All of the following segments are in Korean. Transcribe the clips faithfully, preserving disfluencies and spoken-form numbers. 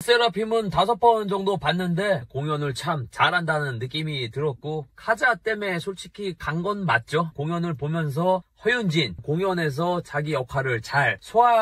세라핌은 다섯 번 정도 봤는데 공연을 참 잘한다는 느낌이 들었고, 카자 때문에 솔직히 간 건 맞죠. 공연을 보면서 허윤진 공연에서 자기 역할을 잘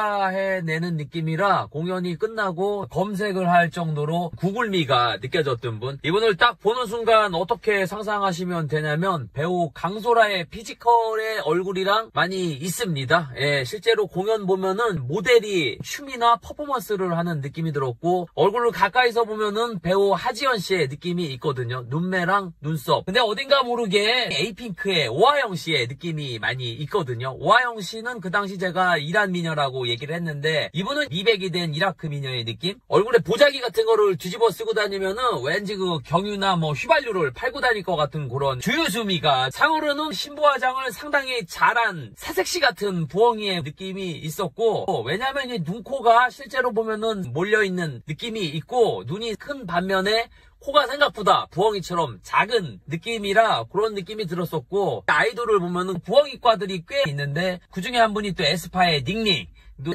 소화해내는 느낌이라 공연이 끝나고 검색을 할 정도로 구글미가 느껴졌던 분, 이분을 딱 보는 순간 어떻게 상상하시면 되냐면 배우 강소라의 피지컬의 얼굴이랑 많이 있습니다. 예, 실제로 공연 보면은 모델이 춤이나 퍼포먼스를 하는 느낌이 들었고, 얼굴을 가까이서 보면은 배우 하지연 씨의 느낌이 있거든요. 눈매랑 눈썹. 근데 어딘가 모르게 에이핑크의 오하영 씨의 느낌이 많이 있거든요. 오하영 씨는 그 당시 제가 이란 미녀라고 얘기를 했는데, 이분은 미백이 된 이라크 미녀의 느낌? 얼굴에 보자기 같은 거를 뒤집어 쓰고 다니면은 왠지 그 경유나 뭐 휘발유를 팔고 다닐 것 같은 그런 주유수미가, 상으로는 신부화장을 상당히 잘한 새색시 같은 부엉이의 느낌이 있었고, 왜냐면 이 눈코가 실제로 보면은 몰려있는 느낌이 있고, 눈이 큰 반면에 코가 생각보다 부엉이처럼 작은 느낌이라 그런 느낌이 들었었고, 아이돌을 보면은 부엉이과들이 꽤 있는데 그 중에 한 분이 또 에스파의 닝닝.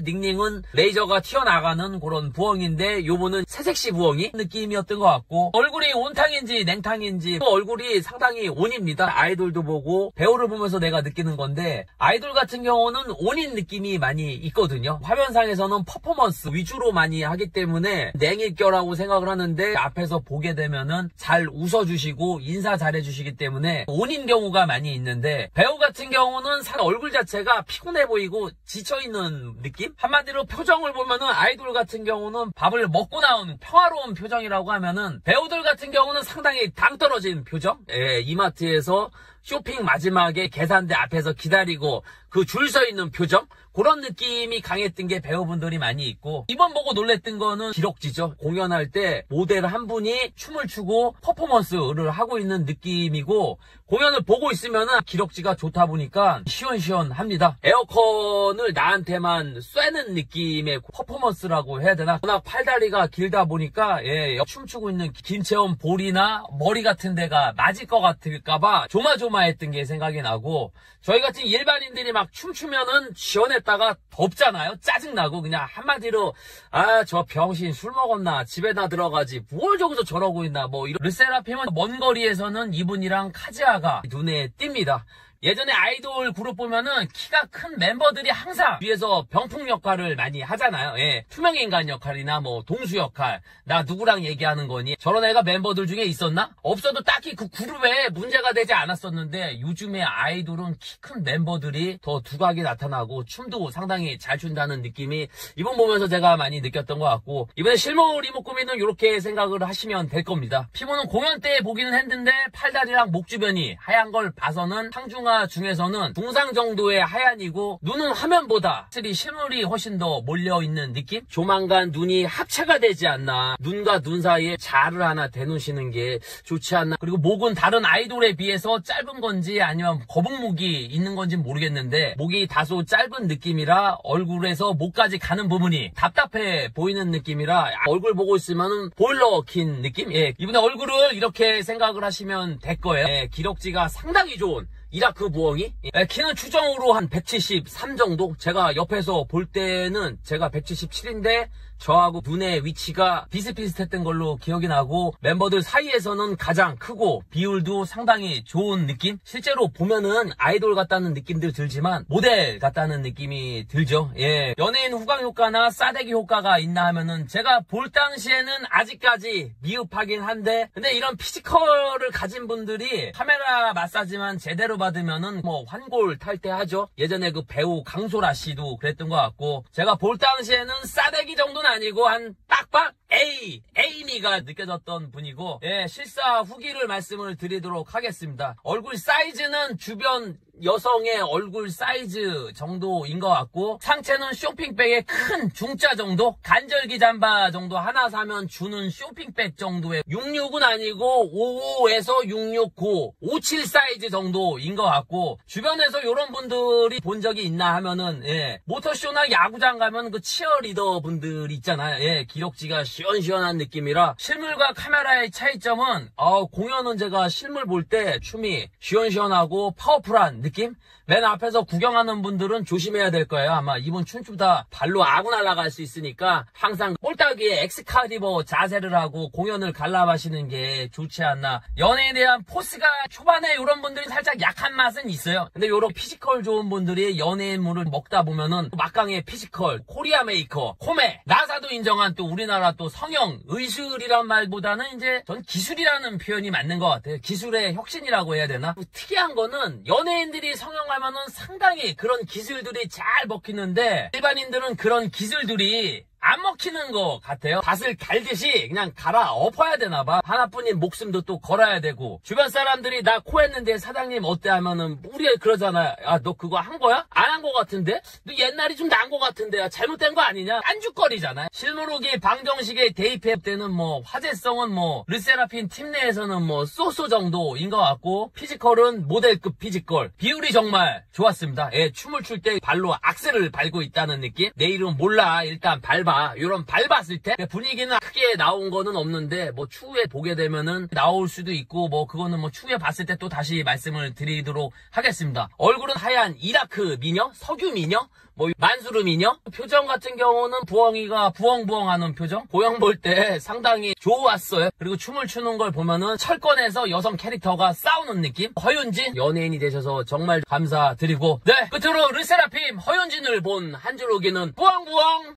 닝닝은 레이저가 튀어나가는 그런 부엉인데, 요분은 새색시 부엉이 느낌이었던 것 같고, 얼굴이 온탕인지 냉탕인지 얼굴이 상당히 온입니다. 아이돌도 보고 배우를 보면서 내가 느끼는 건데, 아이돌 같은 경우는 온인 느낌이 많이 있거든요. 화면상에서는 퍼포먼스 위주로 많이 하기 때문에 냉일 거라고 생각을 하는데, 앞에서 보게 되면은 잘 웃어주시고 인사 잘해주시기 때문에 온인 경우가 많이 있는데, 배우 같은 경우는 얼굴 자체가 피곤해 보이고 지쳐있는 느낌? 느낌? 한마디로 표정을 보면은 아이돌 같은 경우는 밥을 먹고 나온 평화로운 표정이라고 하면은, 배우들 같은 경우는 상당히 당 떨어진 표정? 예, 이마트에서 쇼핑 마지막에 계산대 앞에서 기다리고 그 줄 서 있는 표정? 그런 느낌이 강했던 게 배우분들이 많이 있고, 이번 보고 놀랬던 거는 기럭지죠. 공연할 때 모델 한 분이 춤을 추고 퍼포먼스를 하고 있는 느낌이고, 공연을 보고 있으면은 기럭지가 좋다 보니까 시원시원합니다. 에어컨을 나한테만 쐬는 느낌의 퍼포먼스라고 해야 되나? 워낙 팔다리가 길다 보니까 예, 춤추고 있는 김채원 볼이나 머리 같은 데가 맞을 것 같을까봐 조마조마했던 게 생각이 나고, 저희 같은 일반인들이 막 춤추면은 시원했다가 덥잖아요. 짜증나고, 그냥 한마디로 아, 저 병신 술 먹었나, 집에나 들어가지 뭘 저기서 저러고 있나, 뭐 이런. 르세라핌은 먼 거리에서는 이분이랑 카즈아가 눈에 띕니다. 예전에 아이돌 그룹 보면은 키가 큰 멤버들이 항상 뒤에서 병풍 역할을 많이 하잖아요. 예, 투명인간 역할이나 뭐 동수 역할. 나 누구랑 얘기하는 거니? 저런 애가 멤버들 중에 있었나? 없어도 딱히 그 그룹에 문제가 되지 않았었는데, 요즘에 아이돌은 키 큰 멤버들이 더 두각이 나타나고 춤도 상당히 잘 춘다는 느낌이 이번 보면서 제가 많이 느꼈던 것 같고, 이번에 실물 이목 구미는 이렇게 생각을 하시면 될 겁니다. 피부는 공연 때 보기는 했는데 팔다리랑 목 주변이 하얀 걸 봐서는 상중 중에서는 중상 정도의 하얀이고, 눈은 화면보다 확실히 실물이 훨씬 더 몰려있는 느낌? 조만간 눈이 합체가 되지 않나, 눈과 눈 사이에 자를 하나 대놓으시는 게 좋지 않나. 그리고 목은 다른 아이돌에 비해서 짧은 건지 아니면 거북목이 있는 건지 모르겠는데, 목이 다소 짧은 느낌이라 얼굴에서 목까지 가는 부분이 답답해 보이는 느낌이라, 얼굴 보고 있으면 보일러 킨 느낌? 예, 이분의 얼굴을 이렇게 생각을 하시면 될 거예요. 예, 기럭지가 상당히 좋은 이라크 부엉이? 예, 키는 추정으로 한 백칠십삼 정도? 제가 옆에서 볼 때는 제가 백칠십칠인데 저하고 눈의 위치가 비슷비슷했던 걸로 기억이 나고, 멤버들 사이에서는 가장 크고 비율도 상당히 좋은 느낌? 실제로 보면은 아이돌 같다는 느낌도 들지만 모델 같다는 느낌이 들죠. 예, 연예인 후광 효과나 싸대기 효과가 있나 하면은 제가 볼 당시에는 아직까지 미흡하긴 한데, 근데 이런 피지컬을 가진 분들이 카메라 마사지만 제대로 받으면은 뭐 환골탈태하죠. 예전에 그 배우 강소라 씨도 그랬던 것 같고, 제가 볼 당시에는 싸대기 정도는 아니고 한 빡빡 A, 에이미가 느껴졌던 분이고, 예, 실사 후기를 말씀을 드리도록 하겠습니다. 얼굴 사이즈는 주변 여성의 얼굴 사이즈 정도인 것 같고, 상체는 쇼핑백의 큰 중짜 정도? 간절기 잠바 정도 하나 사면 주는 쇼핑백 정도의, 육십육은 아니고 오십오에서 육십육, 오십칠 사이즈 정도인 것 같고, 주변에서 이런 분들이 본 적이 있나 하면은, 예, 모터쇼나 야구장 가면 그 치어리더 분들 있잖아요. 예, 기럭지가 시원시원한 느낌이라 실물과 카메라의 차이점은 어, 공연은 제가 실물 볼 때 춤이 시원시원하고 파워풀한 느낌? 맨 앞에서 구경하는 분들은 조심해야 될 거예요. 아마 이번 춤추다 발로 아구 날아갈 수 있으니까 항상 볼따기에 엑스카디버 자세를 하고 공연을 관람하시는 게 좋지 않나. 연애에 대한 포스가 초반에 이런 분들이 살짝 약한 맛은 있어요. 근데 이런 피지컬 좋은 분들이 연예인물을 먹다 보면은 막강의 피지컬, 코리아 메이커, 코메, 나사도 인정한 또 우리나라 또 성형, 의술이란 말보다는 이제 전 기술이라는 표현이 맞는 것 같아요. 기술의 혁신이라고 해야 되나? 특이한 거는 연예인들이 성형하면은 상당히 그런 기술들이 잘 먹히는데 일반인들은 그런 기술들이 안 먹히는 것 같아요. 밭을 갈듯이 그냥 갈아 엎어야 되나봐. 하나뿐인 목숨도 또 걸어야 되고 주변 사람들이 나 코 했는데 사장님 어때 하면은 우리가 그러잖아. 야 너 그거 한 거야? 안 한 거 같은데? 너 옛날이 좀 나은 거 같은데 잘못된 거 아니냐? 안주거리잖아. 실무록이 방정식에 대입할 때는 뭐 화제성은 뭐 르세라핌 팀 내에서는 뭐 쏘쏘 정도인 것 같고 피지컬은 모델급 피지컬. 비율이 정말 좋았습니다. 예, 춤을 출 때 발로 악셀을 밟고 있다는 느낌? 내 이름 몰라 일단 밟아. 이런 밟았을 때 분위기는 크게 나온 거는 없는데 뭐 추후에 보게 되면은 나올 수도 있고 뭐 그거는 뭐 추후에 봤을 때 또 다시 말씀을 드리도록 하겠습니다. 얼굴은 하얀 이라크 미녀, 석유 미녀, 뭐 만수르 미녀. 표정 같은 경우는 부엉이가 부엉부엉하는 표정. 고영 볼 때 상당히 좋았어요. 그리고 춤을 추는 걸 보면은 철권에서 여성 캐릭터가 싸우는 느낌. 허윤진 연예인이 되셔서 정말 감사드리고 네 끝으로 르세라핌 허윤진을 본 한 줄 오기는 부엉부엉